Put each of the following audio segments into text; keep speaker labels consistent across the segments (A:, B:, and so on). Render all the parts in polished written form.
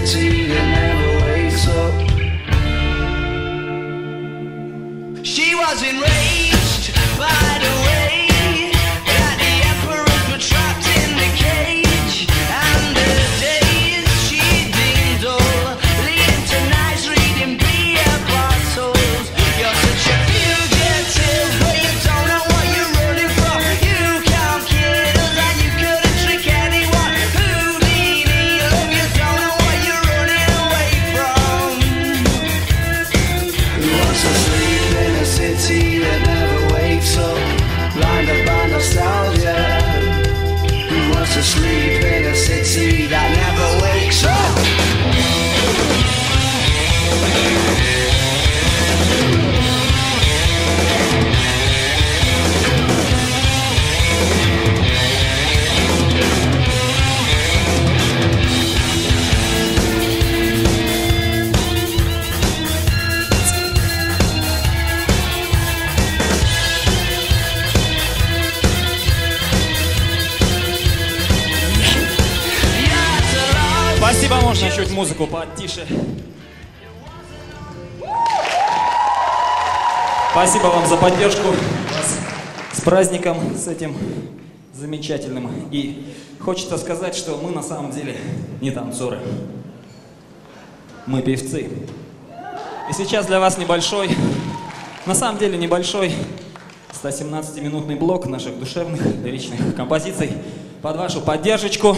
A: city that never wakes up. She was enraged by the way that the emperors were trapped in the cage, and the days she deemed dull, leading to nights reading beer bottles. You're such a fugitive, but you don't know what you're running from. You count kills and you couldn't trick anyone. Houdini, love, you don't know what you're running away from. Who wants to sleep in a city that never wakes up, blinded by nostalgia? Who wants to sleep in a city that never wakes up?
B: Спасибо, можно чуть музыку потише. Спасибо вам за поддержку. Вас с праздником, с этим замечательным. И хочется сказать, что мы на самом деле не танцоры. Мы певцы. И сейчас для вас небольшой, на самом деле небольшой 117-минутный блок наших душевных лиричных композиций под вашу поддержку.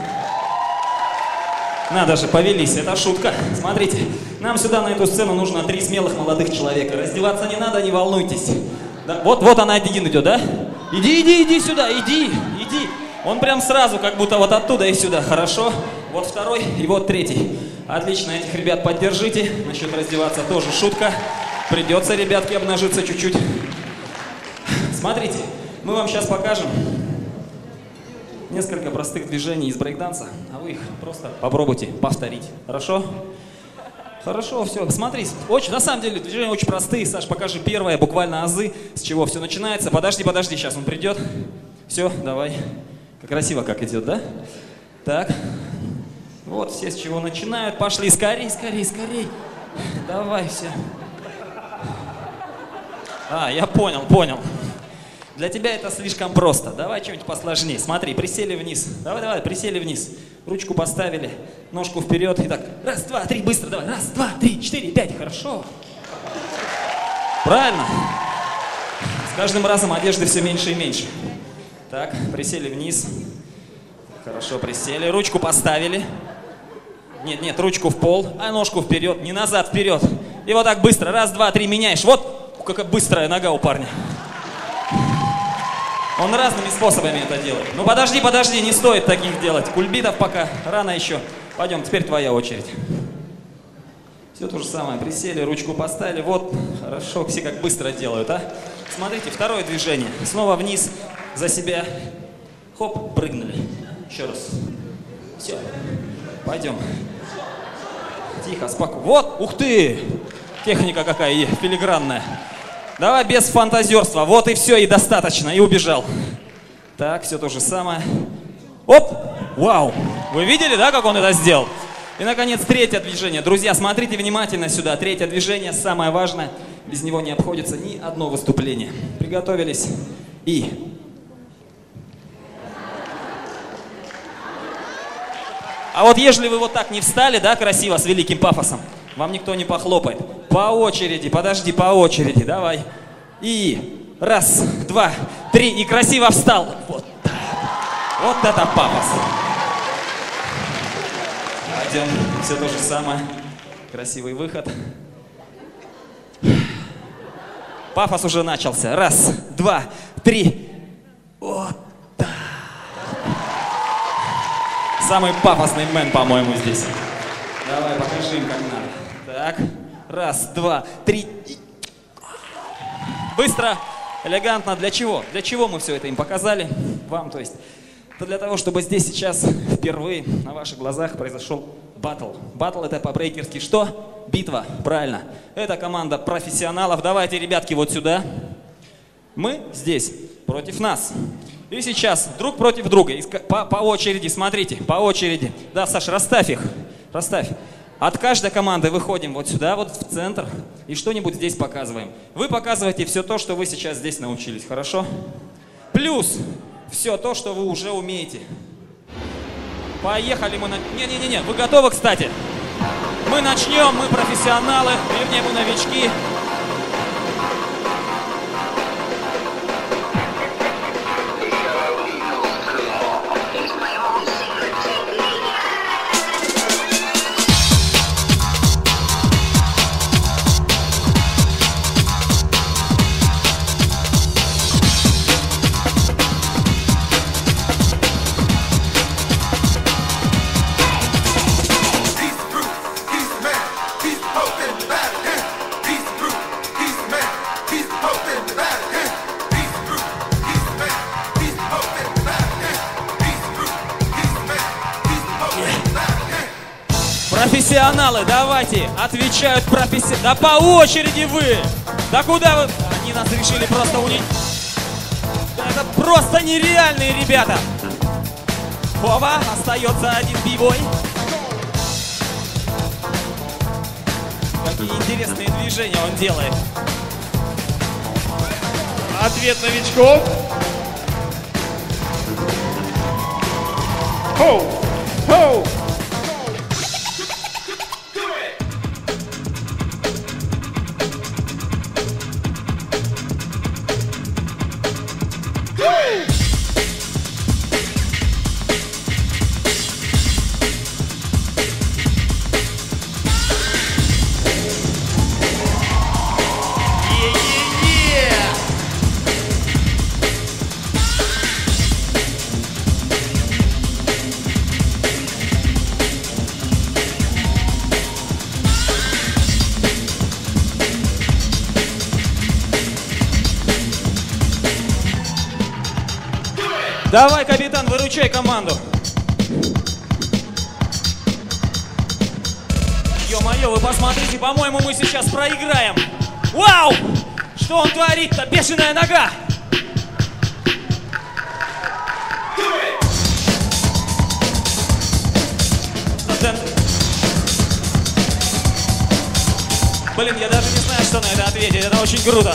B: Надо же, повелись, это шутка. Смотрите, нам сюда на эту сцену нужно 3 смелых молодых человека. Раздеваться не надо, не волнуйтесь. Да, вот она один идет, да? Иди сюда, иди. Он прям сразу, как будто вот оттуда и сюда, хорошо? Вот второй и вот третий. Отлично, этих ребят поддержите. Насчет раздеваться тоже шутка. Придется, ребятки, обнажиться чуть-чуть. Смотрите, мы вам сейчас покажем несколько простых движений из брейкданса, а вы их просто попробуйте повторить. Хорошо? Хорошо, все. Смотри, на самом деле движения очень простые. Саш, покажи первое, буквально азы, с чего все начинается. Подожди, сейчас он придет. Все, давай. Как красиво как идет, да? Так. Вот все с чего начинают. Пошли, скорей. Давай, все. Я понял. Для тебя это слишком просто. Давай что-нибудь посложнее. Смотри, присели вниз. Давай, присели вниз. Ручку поставили, ножку вперед. И так, 1, 2, 3, быстро давай. 1, 2, 3, 4, 5. Хорошо. Правильно. С каждым разом одежды все меньше и меньше. Так, присели вниз. Хорошо, присели. Ручку поставили. Нет, ручку в пол, а ножку вперед. Не назад, вперед. И вот так быстро. 1, 2, 3, меняешь. Вот какая быстрая нога у парня. Он разными способами это делает. Ну подожди, не стоит таких делать. Кульбитов пока рано еще. Пойдем, теперь твоя очередь. Все то же самое. Присели, ручку поставили. Вот, хорошо, все как быстро делают, а? Смотрите, второе движение. Снова вниз, за себя. Хоп, прыгнули. Еще раз. Все. Пойдем. Тихо, спокойно. Вот, ух ты! Техника какая филигранная. Давай без фантазерства. Вот и все, и достаточно. И убежал. Так, все то же самое. Оп! Вау! Вы видели, да, как он это сделал? И, наконец, третье движение. Друзья, смотрите внимательно сюда. Третье движение, самое важное. Без него не обходится ни одно выступление. Приготовились. И... А вот ежели вы вот так не встали, да, красиво, с великим пафосом, вам никто не похлопает. По очереди, подожди, по очереди, давай. И 1, 2, 3, и красиво встал. Вот так. Вот это пафос. Пойдем, все то же самое. Красивый выход. Пафос уже начался. 1, 2, 3. Вот так. Самый пафосный мэн, по-моему, здесь. Давай, покажи им, как надо. Так, 1, 2, 3. Быстро, элегантно. Для чего? Для чего мы все это им показали? Вам, то есть. Это для того, чтобы здесь сейчас впервые на ваших глазах произошел баттл. Баттл — это по-брейкерски что? Битва, правильно. Это команда профессионалов. Давайте, ребятки, вот сюда. Мы здесь против нас. И сейчас друг против друга. По очереди, смотрите, по очереди. Да, Саш, расставь их. Расставь. От каждой команды выходим вот сюда, вот в центр, и что-нибудь здесь показываем. Вы показываете все то, что вы сейчас здесь научились, хорошо? Плюс все то, что вы уже умеете. Поехали мы на... Не-не-не, вы готовы, кстати? Мы начнем, мы профессионалы, вернее, мы новички. Профессионалы, давайте, отвечают профессионалы. Да по очереди вы! Да куда вы? Они нас решили просто уничтожить. Это просто нереальные ребята. Вова, остается один бибой. Какие интересные движения он делает.
C: Ответ новичков. Хоу! Хоу!
B: Давай, капитан, выручай команду. Ё-моё, вы посмотрите, по-моему, мы сейчас проиграем. Вау! Что он творит-то? Бешеная нога! Блин, я даже не знаю, что на это ответить. Это очень круто.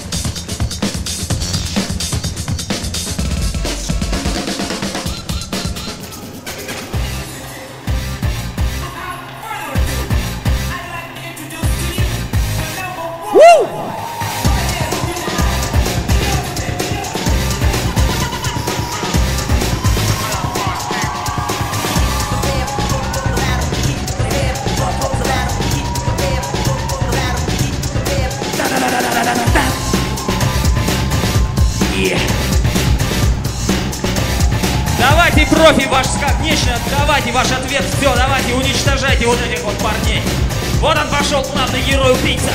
B: Давайте, профи, ваш как нечто, давайте ваш ответ, все, давайте, уничтожайте вот этих вот парней. Вот он пошел, главный герой-убийца.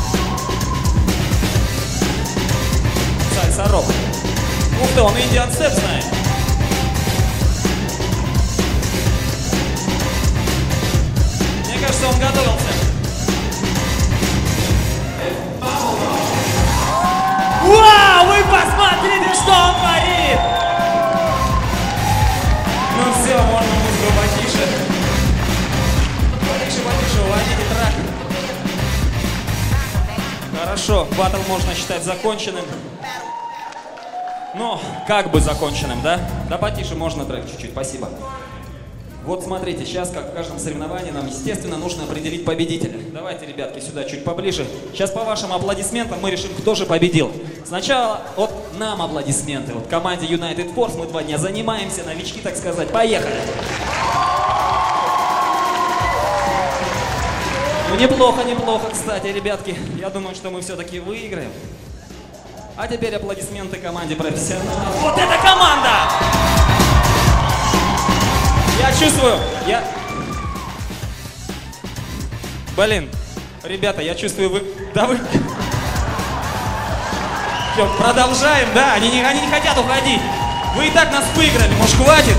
B: Сальса-рок. Ух ты, он Indian Step знает. Мне кажется, он готовился. Вау, вы посмотрите, что он творит! Ну все, можно музыку потише. Потише, потише, уводите трак. Хорошо, баттл можно считать законченным. Ну, как бы законченным, да? Да потише, можно трек чуть-чуть, спасибо. Вот смотрите, сейчас, как в каждом соревновании, нам, естественно, нужно определить победителя. Давайте, ребятки, сюда чуть поближе. Сейчас по вашим аплодисментам мы решим, кто же победил. Сначала вот нам аплодисменты. Вот команде United Force мы 2 дня занимаемся, новички, так сказать. Поехали! Ну, неплохо, неплохо, кстати, ребятки. Я думаю, что мы все-таки выиграем. А теперь аплодисменты команде профессионалов. Вот эта команда! Я чувствую, Блин, ребята, я чувствую, вы... Да вы... Всё, продолжаем, да? Они не хотят уходить. Вы и так нас выиграли, может, хватит?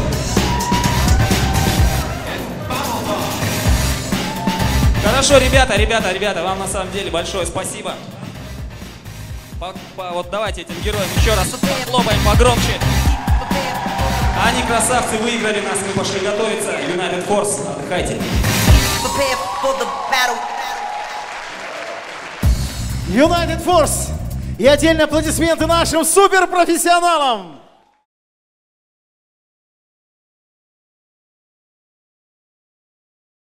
B: Хорошо, ребята, вам на самом деле большое спасибо. Вот давайте этим героям еще раз хлопаем погромче. Они красавцы, выиграли нас, мы пошли готовиться. United Force, отдыхайте.
D: prepare for the battle.
E: United Force! И отдельные аплодисменты нашим суперпрофессионалам!